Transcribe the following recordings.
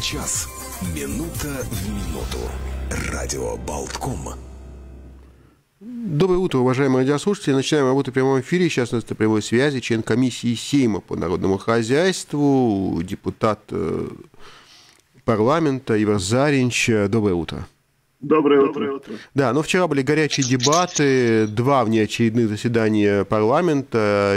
час. Минута в минуту. Радио Болтком. Доброе утро, уважаемые радиослушатели. Начинаем работу в прямом эфире. Сейчас у нас на прямой связи член комиссии Сейма по народному хозяйству, депутат парламента Ивар Заринч. Доброе утро. Доброе утро. Да, но вчера были горячие дебаты, 2 внеочередных заседания парламента.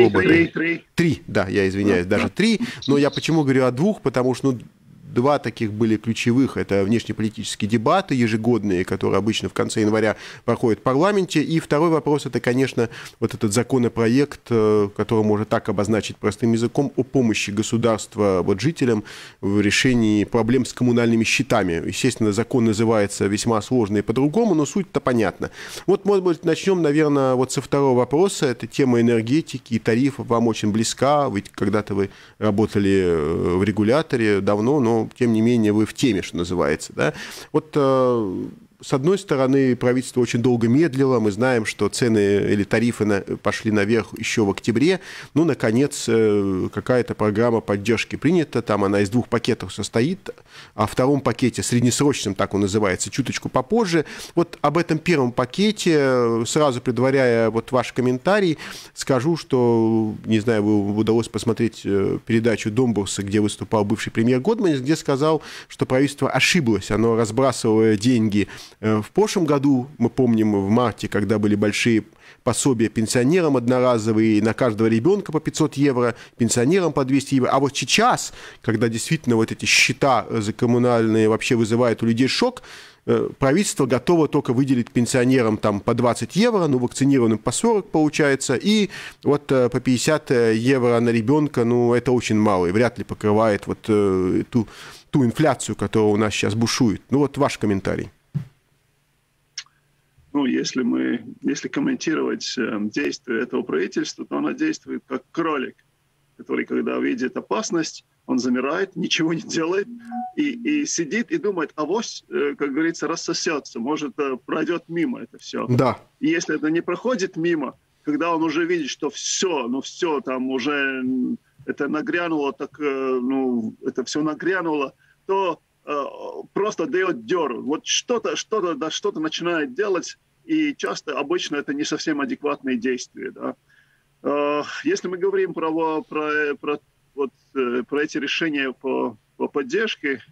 Три, да, я извиняюсь, даже 3. Но я почему говорю о 2, потому что, 2 таких были ключевых. Это внешнеполитические дебаты ежегодные, которые обычно в конце января проходят в парламенте. И второй вопрос, это, конечно, вот этот законопроект, который можно так обозначить простым языком, о помощи государства жителям в решении проблем с коммунальными счетами. Естественно, закон называется весьма сложно и по-другому, но суть-то понятна. Вот, может быть, начнем, наверное, вот со второго вопроса. Это тема энергетики и тарифов вам очень близка. Ведь когда-то вы работали в регуляторе давно, но тем не менее вы в теме, что называется. Да? Вот с одной стороны, правительство очень долго медлило. Мы знаем, что цены или тарифы пошли наверх еще в октябре. Ну, наконец, какая-то программа поддержки принята. Там она из 2 пакетов состоит. О втором пакете, среднесрочном, так он называется, чуточку попозже. Вот об этом первом пакете, сразу предваряя вот ваш комментарий, скажу, что, не знаю, вы удалось посмотреть передачу Домбурса, где выступал бывший премьер Годманис, где сказал, что правительство ошиблось. Оно разбрасывало деньги. В прошлом году, мы помним, в марте, когда были большие пособия пенсионерам одноразовые, на каждого ребенка по 500 евро, пенсионерам по 200 евро. А вот сейчас, когда действительно вот эти счета за коммунальные вообще вызывают у людей шок, правительство готово только выделить пенсионерам там по 20 евро, ну, вакцинированным по 40 получается, и вот по 50 евро на ребенка, ну, это очень мало, и вряд ли покрывает вот ту инфляцию, которая у нас сейчас бушует. Ну, вот ваш комментарий. Ну, если комментировать действия этого правительства, то оно действует как кролик, который, когда видит опасность, он замирает, ничего не делает и сидит и думает, авось, как говорится, рассосется, может, пройдет мимо это все. Да. И если это не проходит мимо, когда он уже видит, что все, там уже это нагрянуло, это все нагрянуло, то просто дает дёру. Вот что-то начинает делать, и часто, обычно, это не совсем адекватные действия. Да? Если мы говорим про эти решения по поддержке,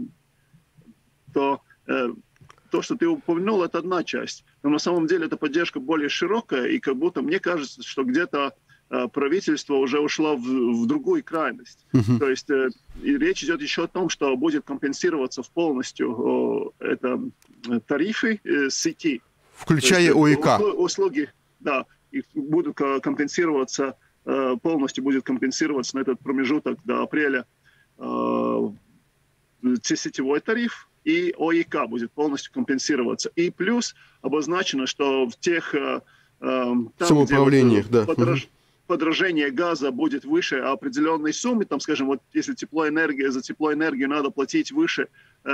то что ты упомянул, это одна часть. Но на самом деле эта поддержка более широкая, и как будто мне кажется, что где-то правительство уже ушло в другую крайность. То есть речь идет еще о том, что будет компенсироваться полностью тарифы сети. Включая ОИК. Услуги, да, их будут компенсироваться, полностью будет компенсироваться на этот промежуток до апреля сетевой тариф, и ОИК будет полностью компенсироваться. И плюс обозначено, что в тех самоуправлениях, да. Подорожение газа будет выше определенной суммы, там, скажем, вот если за теплоэнергию надо платить выше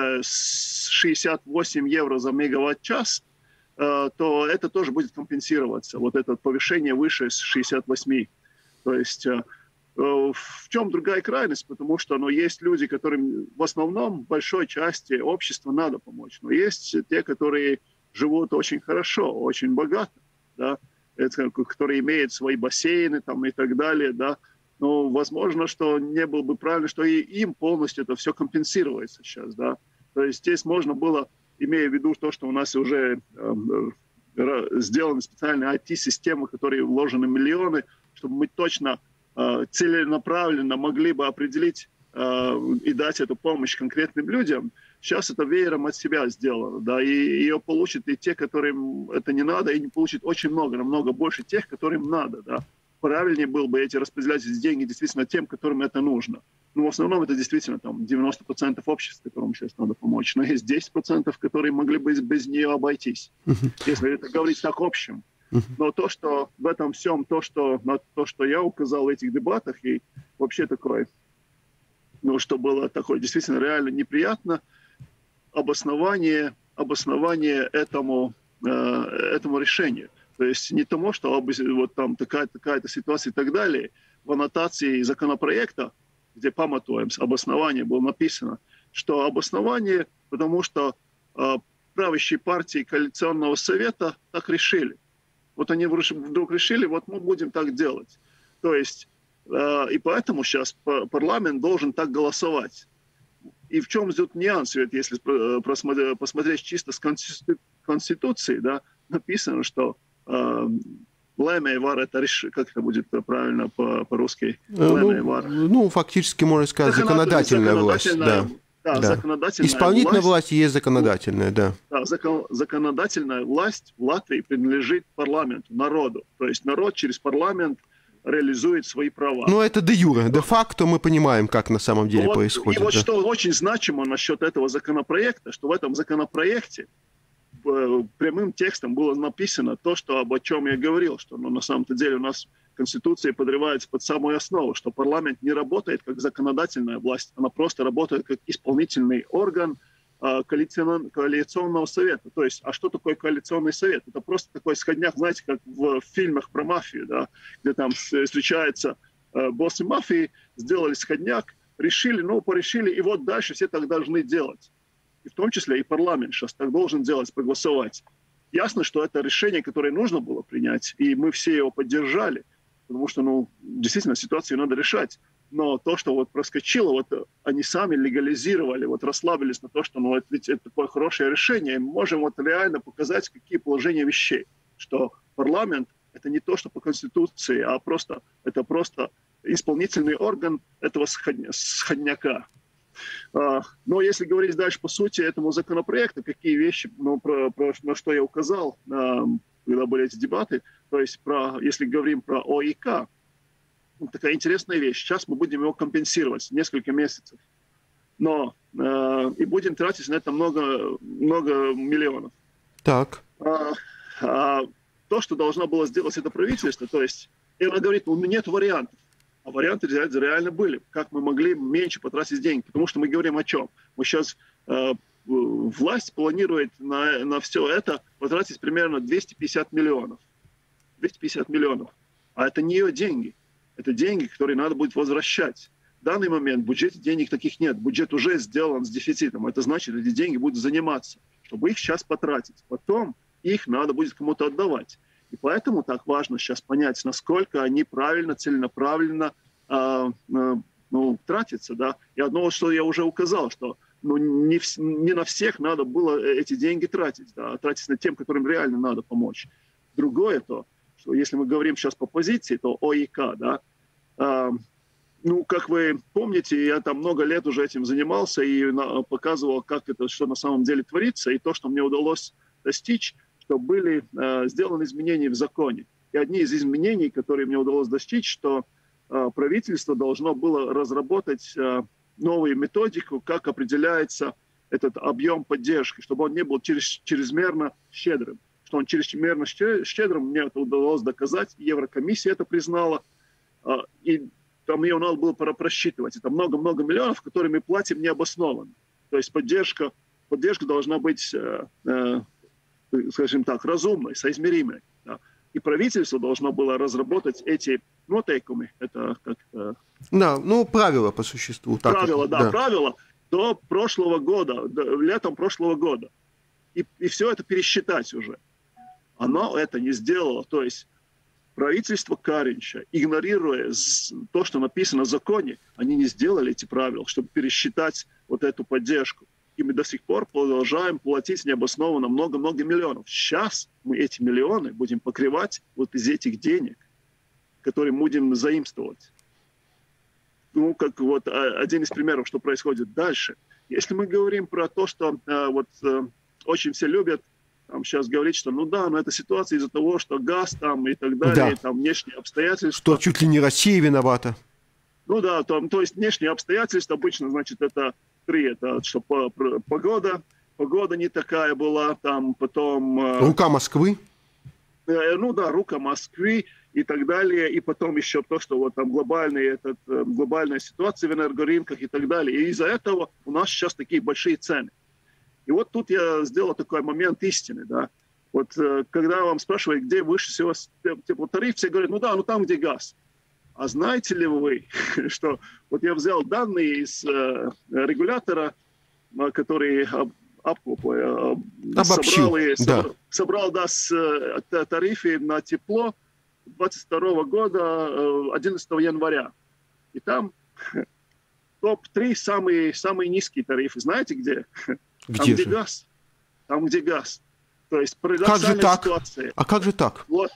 68 евро за мегаватт-час, то это тоже будет компенсироваться, вот это повышение выше 68. То есть в чем другая крайность? Потому что есть люди, которым в основном большой части общества надо помочь, но есть те, которые живут очень хорошо, очень богато, да, которые имеют свои бассейны там, и так далее, да, но возможно, что не было бы правильно, что и им полностью это все компенсируется сейчас, да. То есть здесь можно было, имея в виду то, что у нас уже сделаны специальные IT-системы, в которые вложены миллионы, чтобы мы точно целенаправленно могли бы определить и дать эту помощь конкретным людям. Сейчас это веером от себя сделано, да, и ее получат и те, которым это не надо, и не получат очень много, намного больше тех, которым надо, да. Правильнее было бы распределять эти деньги действительно тем, которым это нужно. Но в основном это действительно там 90% общества, которым сейчас надо помочь, но есть 10%, которые могли бы без нее обойтись, если это говорить так общем. Но то, что в этом всем, то, что я указал в этих дебатах, и вообще такое, что было такое действительно реально неприятно, обоснование этому решению. То есть не тому, что вот там такая-то ситуация и так далее. В аннотации законопроекта, где памятуем, обоснование было написано, что обоснование, потому что правящие партии коалиционного совета так решили. Вот они вдруг решили, вот мы будем так делать. То есть, и поэтому сейчас парламент должен так голосовать. И в чем идет нюанс, если посмотреть чисто с Конституции, да, написано, что лемей вар, это как это будет правильно по-русски? Ну, фактически, можно сказать, законодательная власть. Да. Да, законодательная исполнительная власть есть законодательная, да. Да, законодательная власть в Латвии принадлежит парламенту, народу. То есть народ через парламент реализует свои права. Ну, это де юре. Де-факто мы понимаем, как на самом деле происходит. И вот что очень значимо насчет этого законопроекта, что в этом законопроекте прямым текстом было написано то, о чем я говорил, что на самом-то деле у нас Конституция подрывается под самую основу, что парламент не работает как законодательная власть, она просто работает как исполнительный орган коалиционного совета. То есть, а что такое коалиционный совет? Это просто такой сходняк, знаете, как в фильмах про мафию, да, где там встречаются боссы мафии, сделали сходняк, решили, порешили, и вот дальше все так должны делать. И в том числе и парламент сейчас так должен делать, проголосовать. Ясно, что это решение, которое нужно было принять, и мы все его поддержали, потому что, действительно, ситуацию надо решать. Но то, что проскочило, они сами легализировали, расслабились на то, что ведь это такое хорошее решение, и мы можем реально показать, какие положения вещей. Что парламент – это не то, что по Конституции, а это просто исполнительный орган этого сходняка. Но если говорить дальше по сути этому законопроекту, какие вещи, на что я указал, когда были эти дебаты, то есть если говорим про ОИК, такая интересная вещь. Сейчас мы будем его компенсировать несколько месяцев. И будем тратить на это много миллионов. Так. То, что должно было сделать это правительство, то есть, и она говорит, нет вариантов. А варианты реально были. Как мы могли меньше потратить деньги? Потому что мы говорим о чем? Мы сейчас, власть планирует на все это потратить примерно 250 миллионов. 250 миллионов. А это не ее деньги. Это деньги, которые надо будет возвращать. В данный момент в бюджете денег таких нет. Бюджет уже сделан с дефицитом. Это значит, эти деньги будут заниматься, чтобы их сейчас потратить. Потом их надо будет кому-то отдавать. И поэтому так важно сейчас понять, насколько они правильно, целенаправленно тратятся. Да? И одно, что я уже указал, что не на всех надо было эти деньги тратить, да, а тратить на тем, которым реально надо помочь. Другое то, что если мы говорим сейчас по позиции, то ОИК, да, как вы помните, я там много лет уже этим занимался и показывал, что на самом деле творится, и то, что мне удалось достичь, что были сделаны изменения в законе. И одни из изменений, которые мне удалось достичь, что правительство должно было разработать новую методику, как определяется этот объем поддержки, чтобы он не был чрезмерно щедрым. Что он чрезмерно щедрым, мне это удалось доказать, Еврокомиссия это признала, и там ее надо было просчитывать. Это много-много миллионов, которые мы платим необоснованно. То есть поддержка должна быть, скажем так, разумной, соизмеримой. Да. И правительство должно было разработать эти нотейкумы. Это как... Да, правила по существу. Правила до прошлого года, летом прошлого года. И все это пересчитать уже. Оно это не сделало. То есть правительство Каринча, игнорируя то, что написано в законе, они не сделали эти правила, чтобы пересчитать эту поддержку. И мы до сих пор продолжаем платить необоснованно много-много миллионов. Сейчас мы эти миллионы будем покрывать из этих денег, которые будем заимствовать. Как один из примеров, что происходит дальше. Если мы говорим про то, что очень все любят сейчас говорить, что это ситуация из-за того, что газ там и так далее, да. Там внешние обстоятельства. Что чуть ли не Россия виновата. То есть внешние обстоятельства обычно, значит, это что погода не такая была, там потом... Рука Москвы. Рука Москвы и так далее, и потом еще то, что там глобальная ситуация в энергорынках и так далее. И из-за этого у нас сейчас такие большие цены. И тут я сделал такой момент истины, да. Когда вам спрашивают, где выше всего теплотариф, все говорят, там, где газ. А знаете ли вы, что я взял данные из регулятора который собрал тарифы на тепло 2022 года 11 января. И там топ-3 самые низкие тарифы. Знаете где? Там, где газ. Там, где газ. То есть парадоксальная ситуация. А как же так? Вот.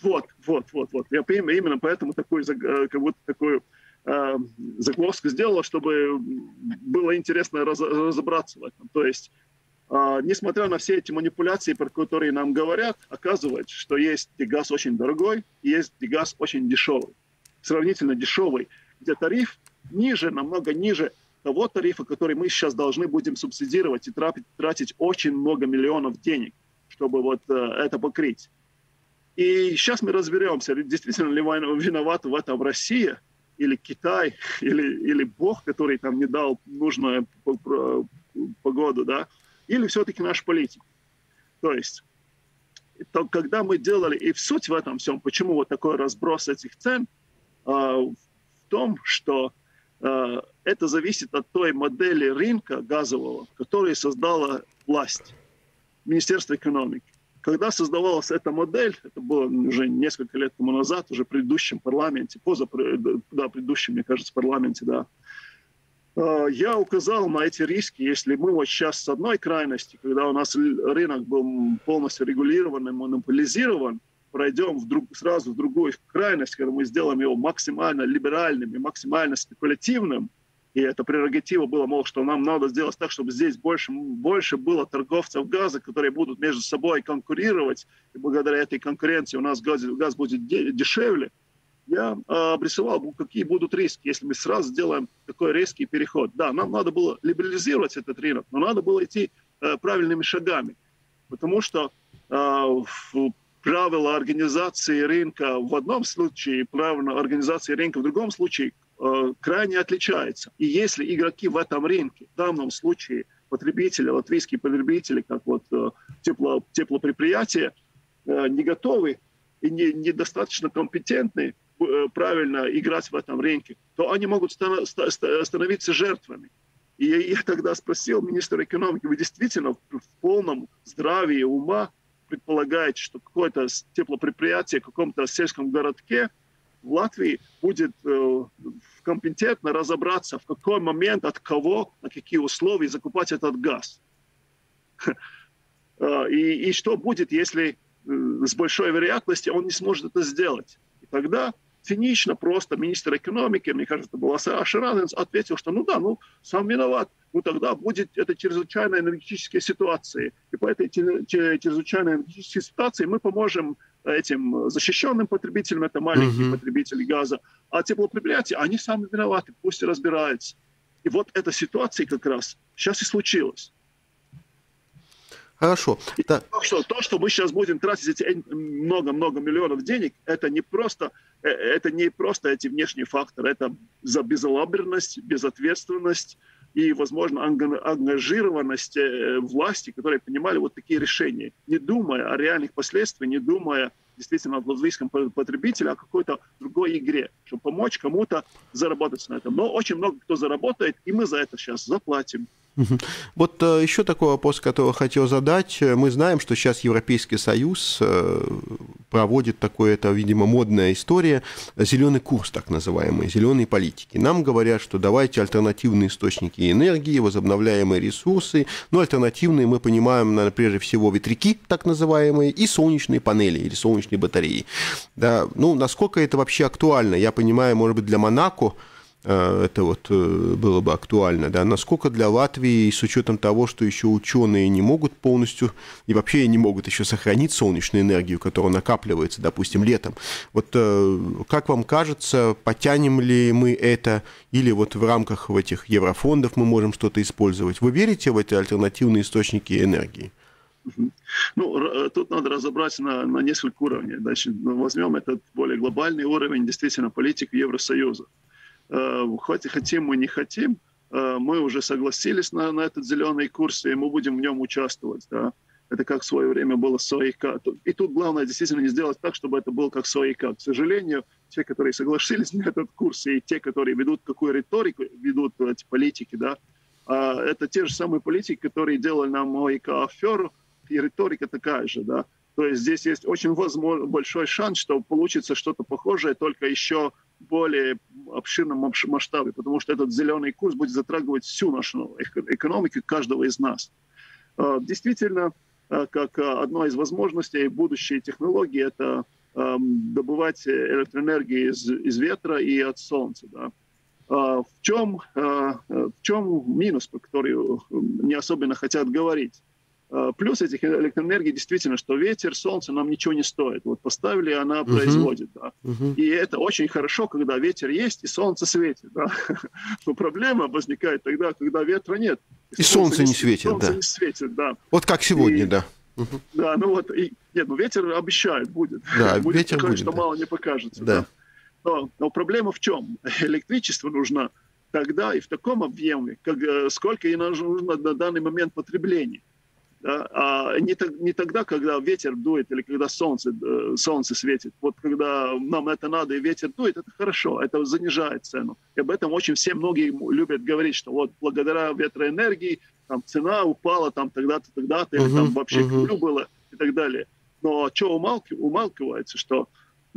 Я именно поэтому как будто такую заглоску сделала, чтобы было интересно разобраться в этом. То есть, несмотря на все эти манипуляции, про которые нам говорят, оказывается, что есть газ очень дорогой, и есть газ очень дешевый. Сравнительно дешевый, где тариф ниже, намного ниже того тарифа, который мы сейчас должны будем субсидировать и тратить очень много миллионов денег, чтобы вот это покрыть. И сейчас мы разберемся, действительно ли виновата в этом Россия, или Китай, или Бог, который там не дал нужную погоду, да, или все-таки наш политик. То есть, когда мы делали, и суть в этом всем, почему вот такой разброс этих цен, в том, что это зависит от той модели рынка газового, которую создала власть, Министерство экономики. Когда создавалась эта модель, это было уже несколько лет тому назад, уже в предыдущем парламенте, предыдущем, мне кажется, парламенте, да, я указал на эти риски, если мы вот сейчас с одной крайности, когда у нас рынок был полностью регулирован и монополизирован, пройдем сразу в другую крайность, когда мы сделаем его максимально либеральным и максимально спекулятивным, и эта прерогатива была, мол, что нам надо сделать так, чтобы здесь больше было торговцев газа, которые будут между собой конкурировать, и благодаря этой конкуренции у нас газ будет дешевле. Я обрисовал, какие будут риски, если мы сразу сделаем такой резкий переход. Да, нам надо было либерализировать этот рынок, но надо было идти правильными шагами, потому что правила организации рынка в одном случае, правила организации рынка в другом случае крайне отличаются. И если игроки в этом рынке, в данном случае потребители, латвийские потребители, как вот теплопредприятия, не готовы и недостаточно компетентны правильно играть в этом рынке, то они могут становиться жертвами. И я тогда спросил министра экономики, вы действительно в полном здравии ума предполагаете, что какое-то теплопредприятие в каком-то сельском городке в Латвии будет компетентно разобраться, в какой момент, от кого, на какие условия закупать этот газ. И что будет, если с большой вероятностью он не сможет это сделать. И тогда цинично просто министр экономики, мне кажется, это был Ашарадзе, ответил, что сам виноват. Тогда будет это чрезвычайная энергетическая ситуация. И по этой чрезвычайной энергетической ситуации мы поможем этим защищенным потребителям, это маленькие потребители газа. А теплопредприятия, они сами виноваты, пусть и разбираются. И вот эта ситуация как раз сейчас и случилась. Хорошо. Да. То, что мы сейчас будем тратить эти много-много миллионов денег, это не просто эти внешние факторы, это за безалаберность, безответственность и, возможно, ангажированность власти, которые принимали вот такие решения, не думая о реальных последствиях, не думая действительно о латвийском потребителе, а о какой-то другой игре, чтобы помочь кому-то заработать на этом. Но очень много кто заработает, и мы за это сейчас заплатим. Вот еще такой вопрос, который хотел задать. Мы знаем, что сейчас Европейский Союз проводит такое, это, видимо, модная история, зеленый курс, так называемый, зеленые политики. Нам говорят, что давайте альтернативные источники энергии, возобновляемые ресурсы. Но альтернативные мы понимаем, наверное, прежде всего ветряки, так называемые, и солнечные панели или солнечные батареи. Да, насколько это вообще актуально? Я понимаю, может быть, для Монако это вот было бы актуально, да, насколько для Латвии, с учетом того, что еще ученые не могут полностью и вообще не могут еще сохранить солнечную энергию, которая накапливается, допустим, летом. Вот как вам кажется, потянем ли мы это, или вот в рамках этих еврофондов мы можем что-то использовать? Вы верите в эти альтернативные источники энергии? Тут надо разобраться на несколько уровней. Значит, возьмем этот более глобальный уровень, действительно, политики Евросоюза. Хоть хотим мы, не хотим, мы уже согласились на этот зеленый курс, и мы будем в нем участвовать. Да? Это как в свое время было с ОИК. И тут главное действительно не сделать так, чтобы это было как с ОИК. К сожалению, те, которые согласились на этот курс, и те, которые ведут какую риторику, ведут эти политики, да, это те же самые политики, которые делали нам ОИК-аферу, и риторика такая же, да. То есть здесь есть очень большой шанс, что получится что-то похожее, только еще более обширном масштабе, потому что этот зеленый курс будет затрагивать всю нашу экономику каждого из нас. Действительно, как одна из возможностей будущей технологии, это добывать электроэнергию из ветра и от солнца. Да. В чем минус, по которому не особенно хотят говорить? Плюс этих электроэнергий действительно, что ветер, солнце нам ничего не стоит. Вот поставили, она производит. Да. И это очень хорошо, когда ветер есть и солнце светит. Да. Но проблема возникает тогда, когда ветра нет. И солнце не светит. Солнце да. не светит, да. Вот как сегодня, да. Да, ну вот, нет, ну ветер обещает, будет. Да, будет ветер такое, будет, что да. мало не покажется. Да. Да. Но проблема в чем? Электричество нужно тогда и в таком объеме, сколько и нужно на данный момент потребления. Да? А не тогда, когда ветер дует или когда солнце светит. Вот когда нам это надо и ветер дует, это хорошо, это занижает цену. И об этом очень многие любят говорить, что вот благодаря ветроэнергии там цена упала там тогда-то, тогда-то, или там вообще нулю было и так далее. Но что умалкивается, что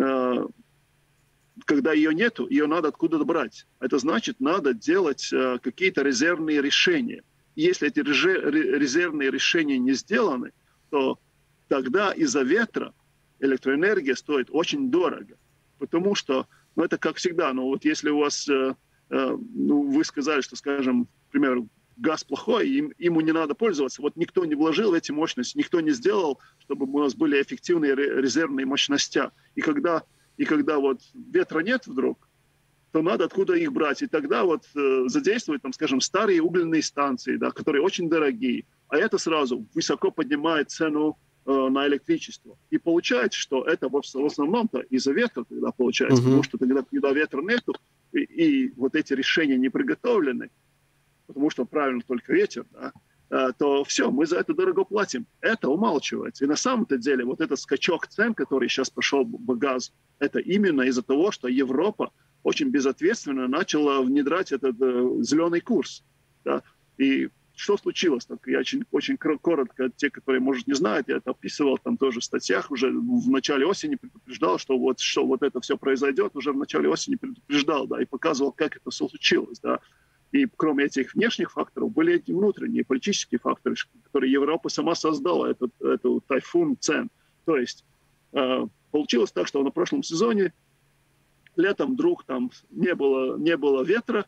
когда ее нету, ее надо откуда-то брать. Это значит, надо делать какие-то резервные решения. Если эти резервные решения не сделаны, то тогда из-за ветра электроэнергия стоит очень дорого. Потому что, ну это как всегда, ну вот если у вас, вы сказали, что, скажем, к примеру, газ плохой, ему не надо пользоваться. Вот никто не вложил в эти мощности, никто не сделал, чтобы у нас были эффективные резервные мощности. И когда вот ветра нет вдруг, то надо откуда их брать. И тогда вот задействовать, там, скажем, старые угольные станции, да, которые очень дорогие. А это сразу высоко поднимает цену на электричество. И получается, что это в основном-то из-за ветра тогда получается. Потому что тогда, когда ветра нету, и вот эти решения не приготовлены, потому что правильно только ветер, да, то все, мы за это дорого платим. Это умалчивается. И на самом-то деле вот этот скачок цен, который сейчас пошел в газ, это именно из-за того, что Европа очень безответственно начала внедрять этот зеленый курс. Да? И что случилось? Так, я очень коротко, те, которые, может, не знают, я это описывал там тоже в статьях, уже в начале осени предупреждал, что вот это все произойдет, уже в начале осени предупреждал, да, и показывал, как это все случилось, да. И кроме этих внешних факторов были эти внутренние политические факторы, которые Европа сама создала, этот тайфун цен. То есть получилось так, что на прошлом сезоне летом вдруг там не было ветра,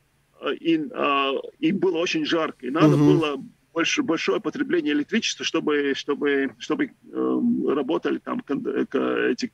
и было очень жарко. И надо было большое потребление электричества, чтобы работали там эти,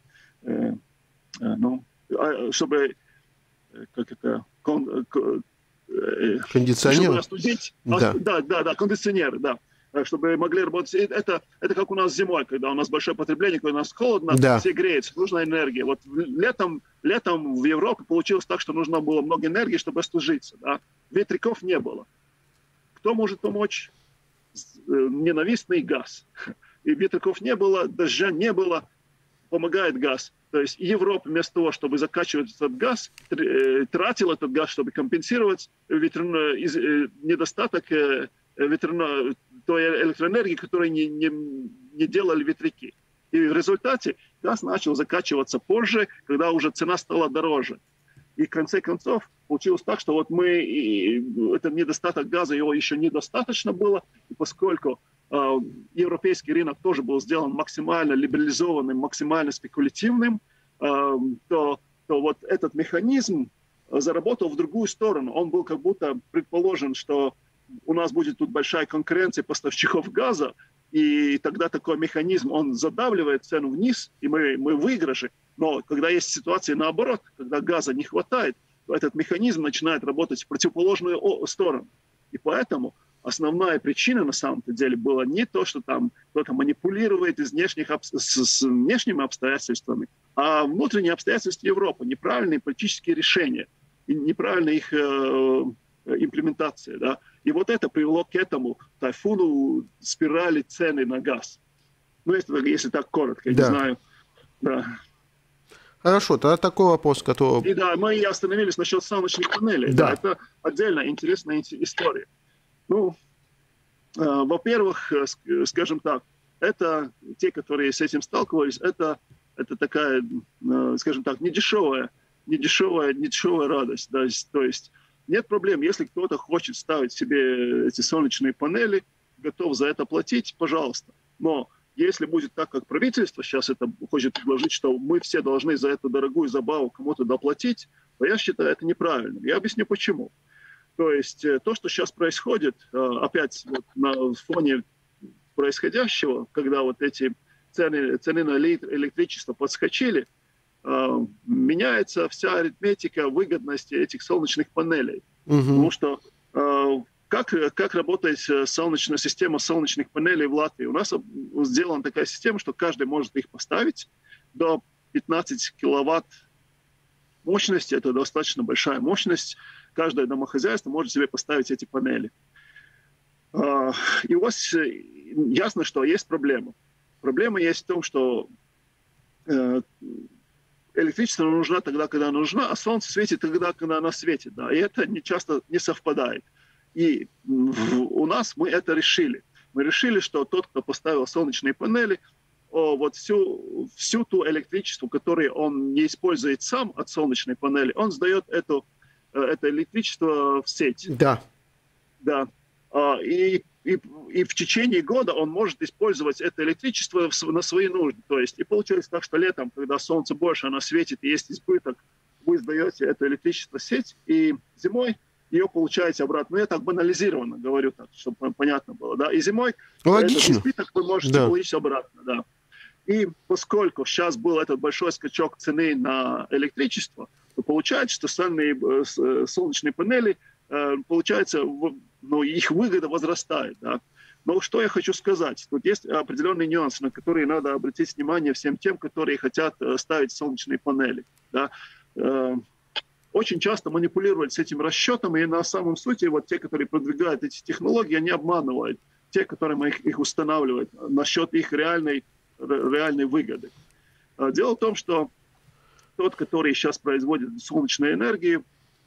чтобы как это кондиционеры? Чтобы остудить. Да, кондиционеры, да. Чтобы могли работать. Это как у нас зимой, когда у нас большое потребление, когда у нас холодно, да. Все греются, нужна энергия. Вот летом в Европе получилось так, что нужно было много энергии, чтобы остужиться. Да? Ветряков не было. Кто может помочь? Ненавистный газ. И ветряков не было, дождя не было, помогает газ. То есть Европа вместо того, чтобы закачивать этот газ, тратила этот газ, чтобы компенсировать недостаток той электроэнергии, которую не делали ветряки. И в результате газ начал закачиваться позже, когда уже цена стала дороже. И в конце концов получилось так, что вот этот недостаток газа, его еще недостаточно было, и поскольку европейский рынок тоже был сделан максимально либерализованным, максимально спекулятивным, то вот этот механизм заработал в другую сторону. Он был как будто предположен, что у нас будет тут большая конкуренция поставщиков газа, и тогда такой механизм, он задавливает цену вниз, и мы в выигрыше. Но когда есть ситуация наоборот, когда газа не хватает, то этот механизм начинает работать в противоположную сторону. И поэтому основная причина на самом-то деле была не то, что там кто-то манипулирует с внешними обстоятельствами, а внутренние обстоятельства Европы, неправильные политические решения и неправильная их имплементация. Да? И вот это привело к этому тайфуну спирали цены на газ. Ну, если так коротко, я не знаю. Да. Хорошо, тогда такой вопрос, который... И да, мы и остановились насчет солнечных панелей. Да. Это отдельно интересная история. Ну, во-первых, скажем так, это те, которые с этим сталкивались, это такая, скажем так, недешевая радость. Да? То есть нет проблем, если кто-то хочет ставить себе эти солнечные панели, готов за это платить, пожалуйста. Но если будет так, как правительство сейчас это хочет предложить, что мы все должны за эту дорогую забаву кому-то доплатить, то я считаю это неправильным. Я объясню почему. То есть то, что сейчас происходит, опять вот на фоне происходящего, когда вот эти цены на электричество подскочили, меняется вся арифметика выгодности этих солнечных панелей. Потому что как работает система солнечных панелей в Латвии? У нас сделана такая система, что каждый может их поставить до 15 киловатт мощности. Это достаточно большая мощность. Каждое домохозяйство может себе поставить эти панели. И у вас ясно, что есть проблема. Проблема есть в том, что электричество нужно тогда, когда нужно, а солнце светит тогда, когда оно светит. Да? И это часто не совпадает. И у нас мы это решили. Мы решили, что тот, кто поставил солнечные панели, вот всю ту электричество, которое он не использует сам от солнечной панели, он сдает это электричество в сеть. Да. Да. И в течение года он может использовать это электричество на свои нужды. То есть, и получается так, что летом, когда солнце больше, оно светит, и есть избыток, вы сдаете это электричество в сеть, и зимой ее получаете обратно. Ну, я так банализированно говорю, так, чтобы понятно было. Да? И зимой этот избыток вы можете получить обратно. Да. И поскольку сейчас был этот большой скачок цены на электричество, то получается, что солнечные панели, получается, их выгода возрастает. Да? Но что я хочу сказать? Тут есть определенные нюансы, на которые надо обратить внимание всем тем, которые хотят ставить солнечные панели. Да? Очень часто манипулируют с этим расчетом, и на самом сути вот те, которые продвигают эти технологии, они обманывают те, которые их устанавливают насчет их реальной выгоды. Дело в том, что тот, который сейчас производит солнечную энергию,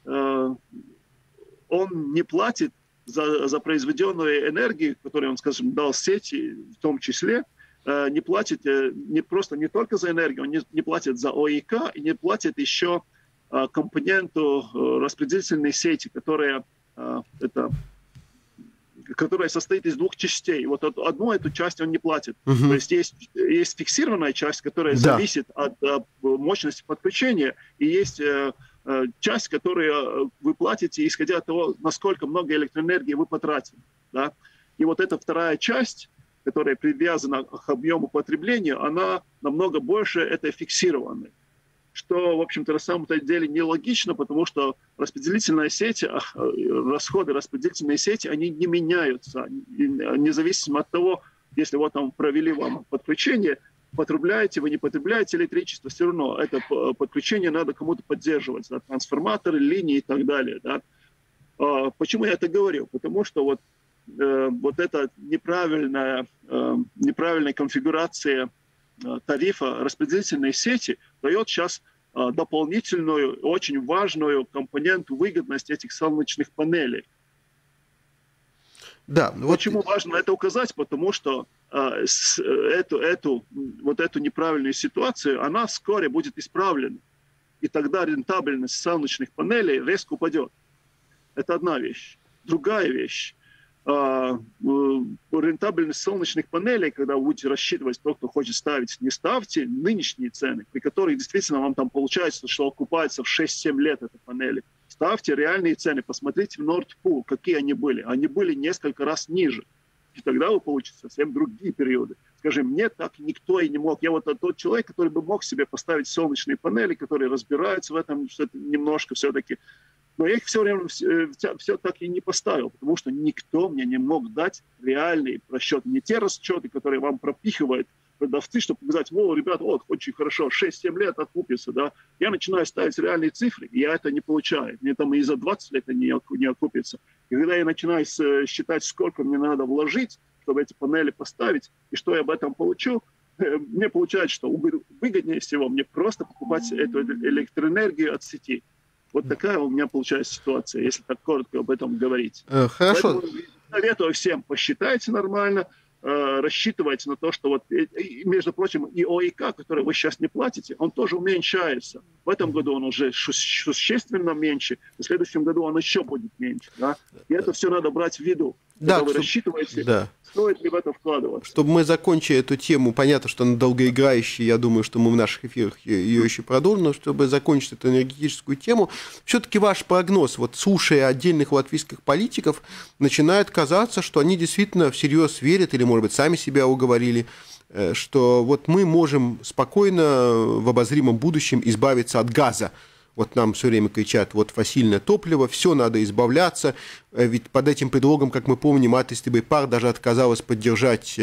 он не платит за произведенную энергию, которую он, скажем, дал сети, в том числе, не платит не только за энергию, он не платит за ОИК и не платит еще компоненту распределительной сети, которая состоит из двух частей. Вот одну эту часть он не платит. То есть есть фиксированная часть, которая зависит от мощности подключения, и есть часть, которую вы платите, исходя от того, насколько много электроэнергии вы потратили. Да? И вот эта вторая часть, которая привязана к объему потребления, она намного больше этой фиксированной. Что, в общем-то, на самом-то деле нелогично, потому что распределительные сети, расходы распределительной сети, они не меняются, независимо от того, если вот там провели вам подключение, потребляете вы, не потребляете электричество, все равно это подключение надо кому-то поддерживать, да, трансформаторы, линии и так далее. Да. Почему я это говорю? Потому что вот эта неправильная конфигурация тарифа распределительной сети дает сейчас дополнительную, очень важную компоненту выгодности этих солнечных панелей. Да, Почему важно это указать? Потому что эту неправильную ситуацию, она вскоре будет исправлена. И тогда рентабельность солнечных панелей резко упадет. Это одна вещь. Другая вещь. Рентабельность солнечных панелей, когда вы будете рассчитывать, кто хочет ставить, не ставьте нынешние цены, при которых действительно вам там получается, что окупается в 6-7 лет эти панели. Ставьте реальные цены, посмотрите в Nord Pool, какие они были. Они были несколько раз ниже. И тогда вы получите совсем другие периоды. Скажи, мне так никто и не мог. Я вот тот человек, который бы мог себе поставить солнечные панели, которые разбираются в этом немножко все-таки. Но я их все время все так и не поставил, потому что никто мне не мог дать реальные расчеты. Не те расчеты, которые вам пропихивают продавцы, чтобы сказать, ребята, очень хорошо, 6-7 лет окупится. Да? Я начинаю ставить реальные цифры, и я это не получаю. Мне там и за 20 лет это не окупится. И когда я начинаю считать, сколько мне надо вложить, чтобы эти панели поставить, и что я об этом получу, мне получается, что выгоднее всего мне просто покупать эту электроэнергию от сети. Вот такая у меня получается ситуация, если так коротко об этом говорить. Хорошо. Поэтому советую всем, посчитайте нормально, рассчитывайте на то, что вот, между прочим, и ОИК, который вы сейчас не платите, он тоже уменьшается. В этом году он уже существенно меньше, в следующем году он еще будет меньше. Да? И это все надо брать в виду. Когда вы рассчитываете, стоит ли в это вкладываться. Чтобы мы закончили эту тему, понятно, что она долгоиграющая, я думаю, что мы в наших эфирах ее еще продолжим, но чтобы закончить эту энергетическую тему, все-таки ваш прогноз, вот слушая отдельных латвийских политиков, начинает казаться, что они действительно всерьез верят, или, может быть, сами себя уговорили, что вот мы можем спокойно в обозримом будущем избавиться от газа. Вот нам все время кричат, вот фасильное топливо, все надо избавляться. Ведь под этим предлогом, как мы помним, Атистыбый пар даже отказалась поддержать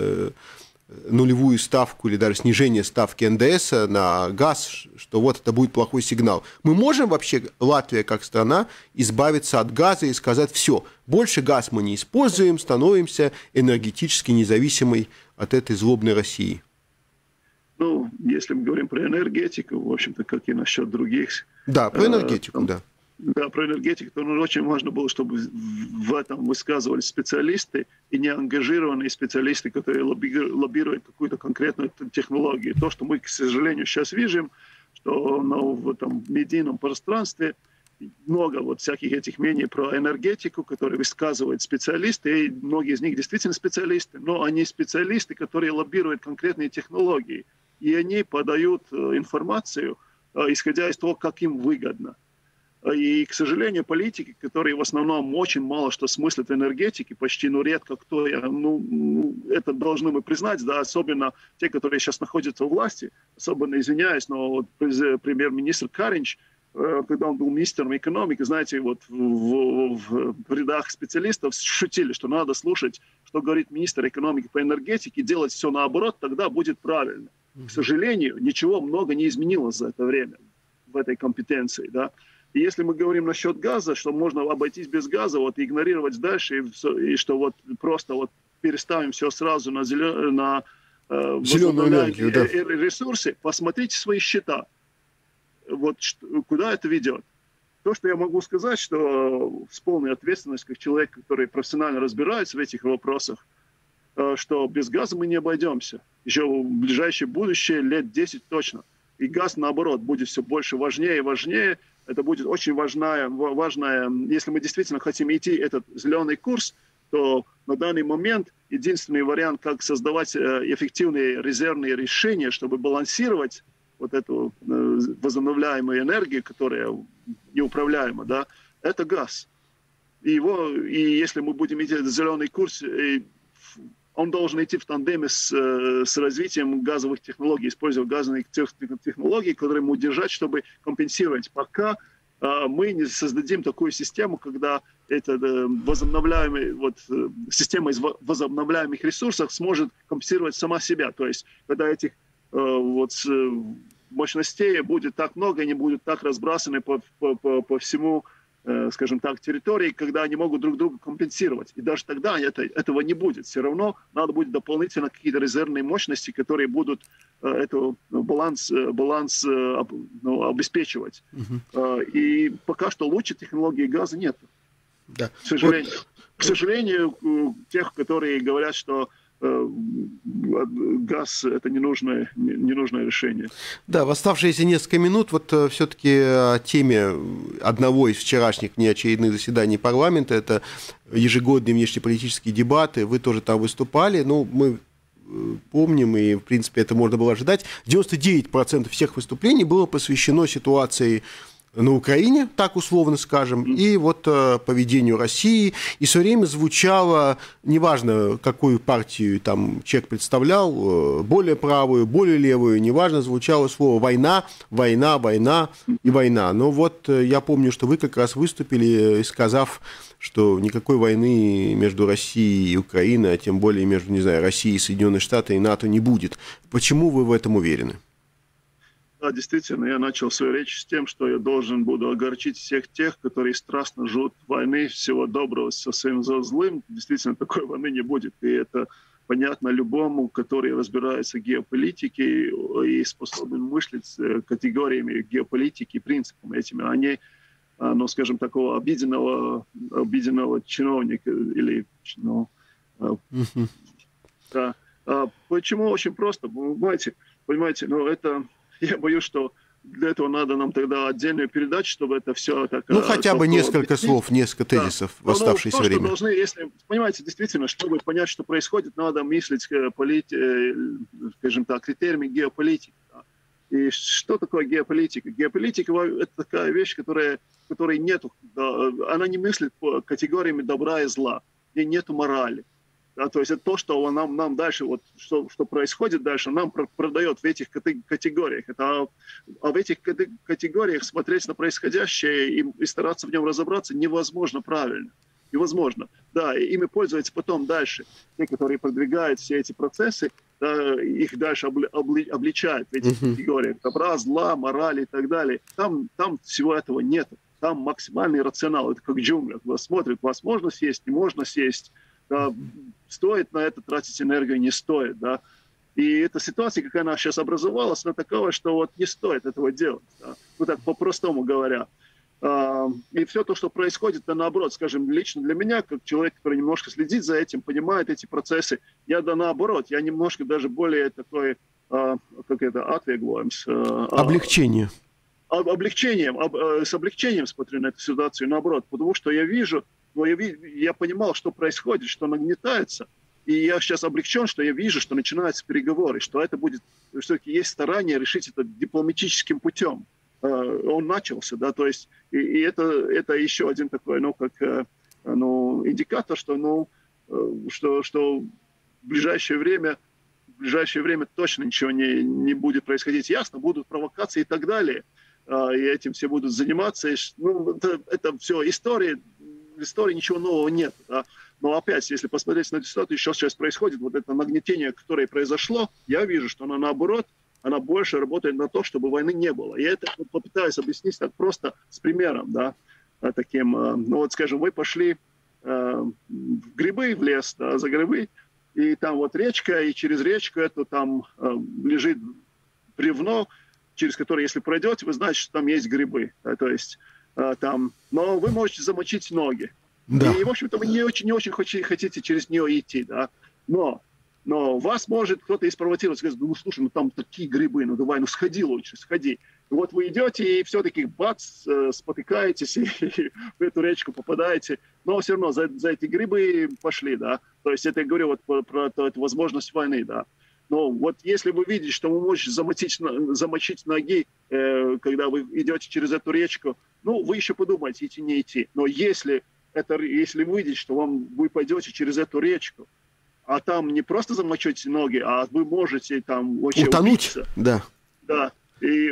нулевую ставку или даже снижение ставки НДС на газ, что вот это будет плохой сигнал. Мы можем вообще, Латвия как страна, избавиться от газа и сказать, все, больше газ мы не используем, становимся энергетически независимой от этой злобной России? Ну, если мы говорим про энергетику, в общем-то, как и насчет других. Да, про энергетику, да. Да, про энергетику, то очень важно было, чтобы в этом высказывались специалисты и не ангажированные специалисты, которые лоббируют какую-то конкретную технологию. То, что мы, к сожалению, сейчас видим, что в этом медийном пространстве много вот всяких этих мнений про энергетику, которые высказывают специалисты, и многие из них действительно специалисты, но они специалисты, которые лоббируют конкретные технологии, и они подают информацию, исходя из того, как им выгодно. И, к сожалению, политики, которые в основном очень мало что смыслят в энергетике, почти, редко кто, это должны мы признать, да, особенно те, которые сейчас находятся у власти, особенно извиняюсь, но вот премьер-министр Каринч, когда он был министром экономики, знаете, вот в рядах специалистов шутили, что надо слушать, что говорит министр экономики по энергетике, делать все наоборот, тогда будет правильно. К сожалению, ничего много не изменилось за это время в этой компетенции, да. И если мы говорим насчет газа, что можно обойтись без газа, вот игнорировать дальше, и что вот просто вот переставим все сразу на зеленую энергию, да, ресурсы, посмотрите свои счета. Вот куда это ведет. То, что я могу сказать, что с полной ответственностью, как человек, который профессионально разбирается в этих вопросах, что без газа мы не обойдемся. Еще в ближайшее будущее, лет 10 точно. И газ, наоборот, будет все больше важнее и важнее. Это будет очень важная, если мы действительно хотим идти этот зеленый курс, то на данный момент единственный вариант, как создавать эффективные резервные решения, чтобы балансировать вот эту возобновляемую энергию, которая неуправляема, да, это газ. И если мы будем идти этот зеленый курс, он должен идти в тандеме с развитием газовых технологий, используя газовые технологии, которые мы удержать, чтобы компенсировать. Пока мы не создадим такую систему, когда эта система из возобновляемых ресурсов сможет компенсировать сама себя. То есть, когда этих мощностей будет так много, они будут так разбросаны по всему, скажем так, территории, когда они могут друг друга компенсировать. И даже тогда этого не будет. Все равно надо будет дополнительно какие-то резервные мощности, которые будут этот баланс обеспечивать. И пока что лучше технологии газа нет. Да. К сожалению, тех, которые говорят, что газ – это ненужное решение. Да, в оставшиеся несколько минут вот все-таки о теме одного из вчерашних неочередных заседаний парламента, это ежегодные внешнеполитические дебаты, вы тоже там выступали, мы помним, и в принципе это можно было ожидать, 99% всех выступлений было посвящено ситуации на Украине, так условно скажем, и вот поведению России, и все время звучало, неважно, какую партию там человек представлял, более правую, более левую, неважно, звучало слово «война», «война», «война» и «война». Но вот я помню, что вы как раз выступили, сказав, что никакой войны между Россией и Украиной, а тем более между, не знаю, Россией, Соединенные Штаты и НАТО не будет. Почему вы в этом уверены? Да, действительно, я начал свою речь с тем, что я должен буду огорчить всех тех, которые страстно ждут войны, всего доброго со своим злым. Действительно, такой войны не будет. И это понятно любому, который разбирается в геополитике и способен мыслить категориями геополитики, принципами этими, а не, ну, скажем, такого обиденного чиновника или, ну, да. Почему? Очень просто. Понимаете, ну, это, я боюсь, что для этого надо нам тогда отдельную передачу, чтобы это все так... Ну, хотя бы несколько слов, несколько тезисов в оставшееся время. Должны, если, понимаете, действительно, чтобы понять, что происходит, надо мыслить, скажем так, критериями геополитики. Да. И что такое геополитика? Геополитика – это такая вещь, которой нету, да, она не мыслит по категориями добра и зла, и нету морали. Да, то есть это то, что нам дальше, вот, что происходит дальше, нам продает в этих категориях. А в этих категориях смотреть на происходящее и стараться в нем разобраться невозможно правильно. Невозможно. Да, и ими пользуются потом дальше. Те, которые продвигают все эти процессы, да, их дальше обличают в этих категориях. Добра, зла, морали и так далее. Там всего этого нет. Там максимальный рационал. Это как джунгли. Вас смотрят, вас можно съесть, не можно съесть. Да, стоит на это тратить энергию, не стоит, да. И эта ситуация, как она сейчас образовалась, она такова, что вот не стоит этого делать, да. Ну так по-простому говоря. И все то, что происходит, это наоборот, скажем, лично для меня, как человек, который немножко следит за этим, понимает эти процессы, я наоборот, я немножко даже более такой, как это, облегчение. С облегчением смотрю на эту ситуацию, наоборот, потому что я вижу, я понимал, что происходит, что нагнетается, и я сейчас облегчен, что я вижу, что начинаются переговоры, что это будет, все-таки есть старание решить это дипломатическим путем. Он начался, да, то есть, и это еще один такой, ну, как, ну, индикатор, что, что в ближайшее время точно ничего не будет происходить. Ясно, будут провокации и так далее, и этим все будут заниматься. Ну, это все история. В истории ничего нового нет. Да? Но опять, если посмотреть на эту ситуацию, что сейчас происходит, вот это нагнетение, которое произошло, я вижу, что оно наоборот, она больше работает на то, чтобы войны не было. Я это попытаюсь объяснить так просто с примером, да, таким, ну вот, скажем, вы пошли в грибы, в лес, да, за грибы, и там вот речка, и через речку эту там лежит бревно, через которое, если пройдете, вы знаете, что там есть грибы, да, то есть там, но вы можете замочить ноги. Да. И, в общем-то, вы не очень хотите через нее идти, да. Но вас может кто-то и спровоцировать, сказать, ну, слушай, ну, там такие грибы, ну, давай, ну, сходи лучше, сходи. И вот вы идете, и все-таки, бац, спотыкаетесь, и в эту речку попадаете, но все равно за эти грибы пошли, да. То есть это я говорю вот про эту возможность войны, да. Но вот если вы видите, что вы можете замочить ноги, когда вы идете через эту речку, ну, вы еще подумайте, идти, не идти. Но если вы видите, что вы пойдете через эту речку, а там не просто замочите ноги, а вы можете там вообще утонуть, убиться, да. Да. И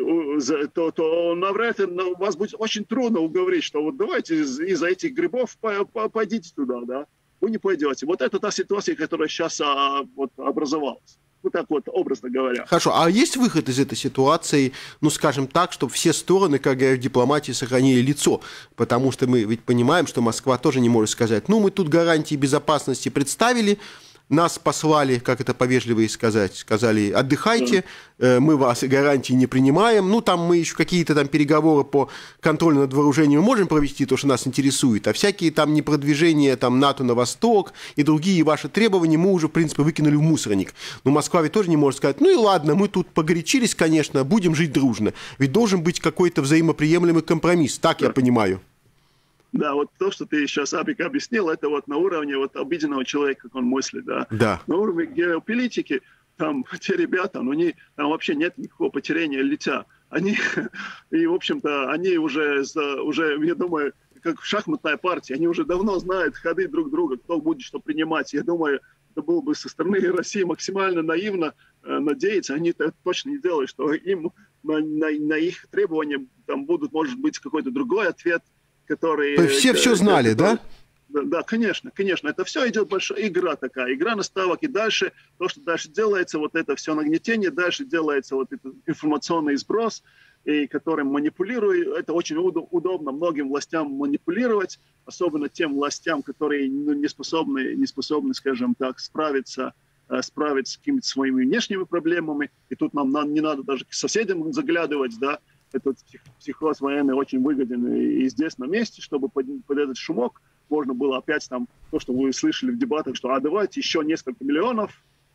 то навряд ли вас будет очень трудно уговорить, что вот давайте из-за этих грибов пойдите туда, да. Вы не пойдете. Вот это та ситуация, которая сейчас вот образовалась. Вот так вот, образно говоря. Хорошо, а есть выход из этой ситуации, ну, скажем так, чтобы все стороны, как говорят в дипломатии, сохранили лицо? Потому что мы ведь понимаем, что Москва тоже не может сказать, ну, мы тут гарантии безопасности представили, нас послали, как это повежливо сказать, сказали, отдыхайте, мы вас гарантии не принимаем, ну, там мы еще какие-то там переговоры по контролю над вооружением можем провести, то, что нас интересует, а всякие там непродвижения там НАТО на восток и другие ваши требования мы уже, в принципе, выкинули в мусорник. Но Москва ведь тоже не может сказать, ну и ладно, мы тут погорячились, конечно, будем жить дружно. Ведь должен быть какой-то взаимоприемлемый компромисс, так я понимаю. Да, вот то, что ты сейчас, Абик, объяснил, это вот на уровне вот обыденного человека, как он мыслит, да. Да. На уровне геополитики, там те ребята, там вообще нет никакого потеряния лица. Они, и, в общем-то, они уже, я думаю, как шахматная партия, они уже давно знают ходы друг друга, кто будет что принимать. Я думаю, это было бы со стороны России максимально наивно надеяться. Они это точно не делают, что им на их требования там будут, может быть, какой-то другой ответ, который... То есть все знали, да? Да, конечно. Это все идет большая игра такая, игра наставок. И дальше, то, что дальше делается, вот это все нагнетение, дальше делается вот этот информационный сброс, и которым манипулируют. Это очень удобно многим властям манипулировать, особенно тем властям, которые не способны, скажем так, справиться справиться с какими-то своими внешними проблемами. И тут нам не надо даже к соседям заглядывать, да. Этот психоз военный очень выгоден и здесь на месте, чтобы под этот шумок можно было опять там, то, что вы слышали в дебатах, что давайте еще несколько миллионов.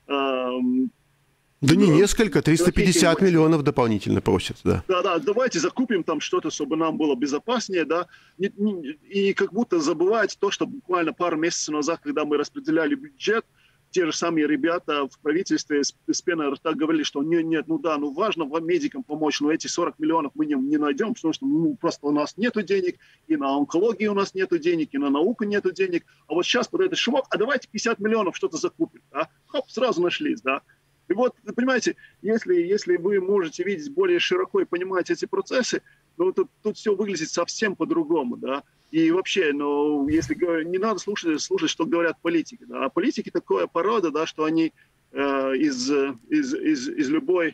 Да не несколько, 350 миллионов дополнительно просят, да. Да, давайте закупим там что-то, чтобы нам было безопаснее, да. И как будто забывать то, что буквально пару месяцев назад, когда мы распределяли бюджет, те же самые ребята в правительстве с пеной рта говорили, что нет, важно вам, медикам, помочь, но эти 40 миллионов мы не найдем, потому что просто у нас нету денег, и на онкологию у нас нету денег, и на науку нету денег. А вот сейчас под этот шумок, давайте 50 миллионов что-то закупим, да. Хоп, сразу нашлись, да. И вот, вы понимаете, если вы можете видеть более широко и понимать эти процессы, ну, тут все выглядит совсем по-другому, да. И вообще, если не надо слушать, что говорят политики, да. А политики такая порода, да, что они из любого,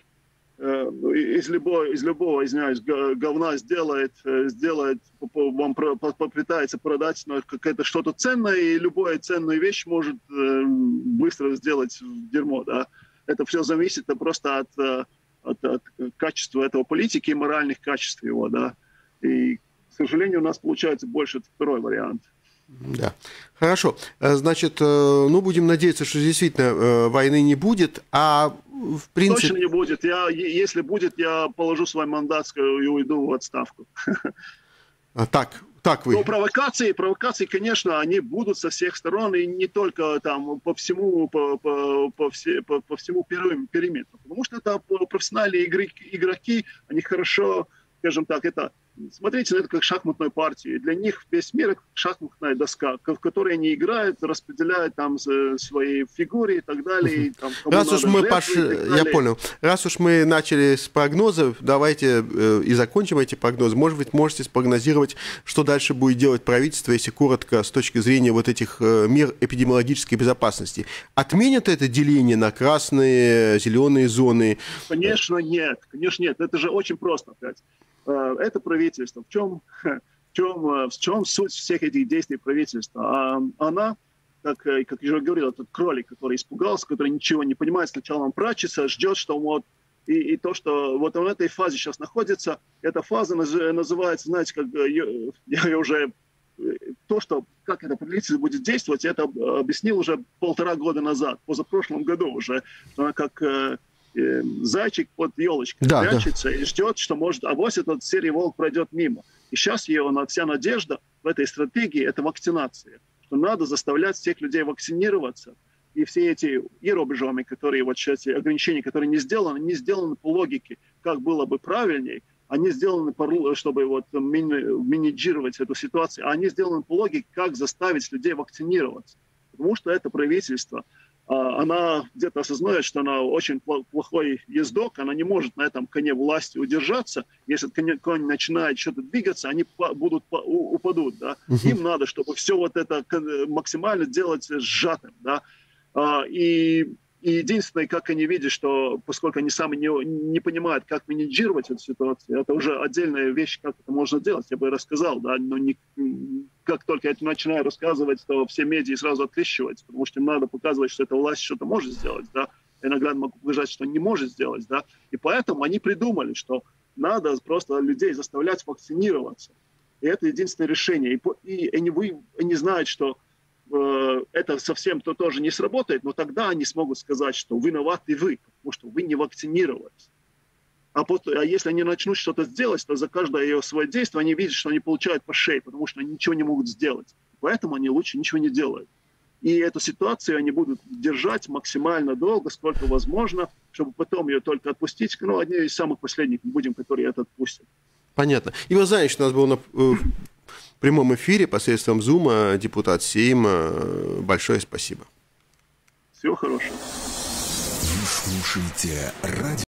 извиняюсь, говна сделает, вам попытается продать какое-то что-то ценное, и любую ценную вещь может быстро сделать дерьмо, да. Это все зависит просто от качества этого политики и моральных качеств его, да. И, к сожалению, у нас получается больше второй вариант. Да. Хорошо. Значит, будем надеяться, что действительно войны не будет, а в принципе... Точно не будет. Если будет, я положу свой мандат и уйду в отставку. Так вы... Но провокации, конечно, они будут со всех сторон, и не только там по всему периметру. Потому что это профессиональные игроки, они хорошо, скажем так, смотрите на это как шахматную партию. Для них весь мир — это шахматная доска, в которой они играют, распределяют там свои фигуры и так далее. И, там, я понял. Раз уж мы начали с прогнозов, давайте и закончим эти прогнозы. Может быть, можете спрогнозировать, что дальше будет делать правительство, если коротко, с точки зрения вот этих мер эпидемиологической безопасности. Отменят это деление на красные, зеленые зоны? Конечно, нет. Это же очень просто опять. Это правительство. В чем суть всех этих действий правительства? Она, как я уже говорил, этот кролик, который испугался, который ничего не понимает, сначала он прячется, ждет, что вот... И то, что вот он в этой фазе сейчас находится, эта фаза называется, знаете, как я уже... То, что как это правительство будет действовать, это объяснил уже 1,5 года назад, позапрошлом году уже, как... зайчик под елочкой прячется и ждет, что может, авось этот серый волк пройдет мимо. И сейчас вся надежда в этой стратегии — это вакцинация. Что надо заставлять всех людей вакцинироваться. И все эти рубежами, которые вот эти ограничения, которые не сделаны по логике, как было бы правильней, они сделаны, чтобы вот менеджировать эту ситуацию, а они сделаны по логике, как заставить людей вакцинироваться. Потому что это правительство, она где-то осознает, что она очень плохой ездок, она не может на этом коне власти удержаться. Если конь начинает что-то двигаться, они упадут. Да? Им надо, чтобы все вот это максимально делать сжатым. Да? И единственное, как они видят, что поскольку они сами не понимают, как менеджировать эту ситуацию, это уже отдельная вещь, как это можно делать, я бы рассказал, да, но как только я начинаю рассказывать, то все медиа сразу отличиваются, потому что им надо показывать, что эта власть что-то может сделать, да, иногда могу показать, что не может сделать, да, и поэтому они придумали, что надо просто людей заставлять вакцинироваться, и это единственное решение, и они знают, что это совсем тоже не сработает, но тогда они смогут сказать, что виноваты вы, потому что вы не вакцинировались. А если они начнут что-то делать, то за каждое свое действие они видят, что они получают по шее, потому что они ничего не могут сделать. Поэтому они лучше ничего не делают. И эту ситуацию они будут держать максимально долго, сколько возможно, чтобы потом ее только отпустить. Одни из самых последних будем, которые это отпустят. Понятно. И вы знаете, что у нас был в прямом эфире посредством Зума депутат Сейма. Большое спасибо. Всего хорошего. Вы слушаете радио.